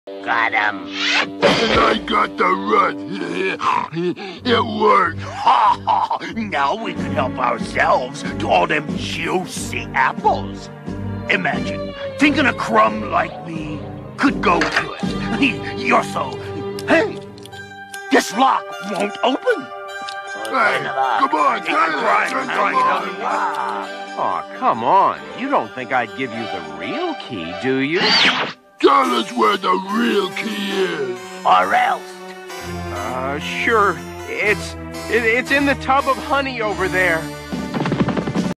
Got him. And I got the rut. It worked. Ha ha! Now we can help ourselves to all them juicy apples. Imagine thinking a crumb like me could go good. You're so... Hey! This lock won't open. Hey, come on, Oh, come on. You don't think I'd give you the real key, do you? Tell us where the real key is. Or else. Sure. It's in the tub of honey over there.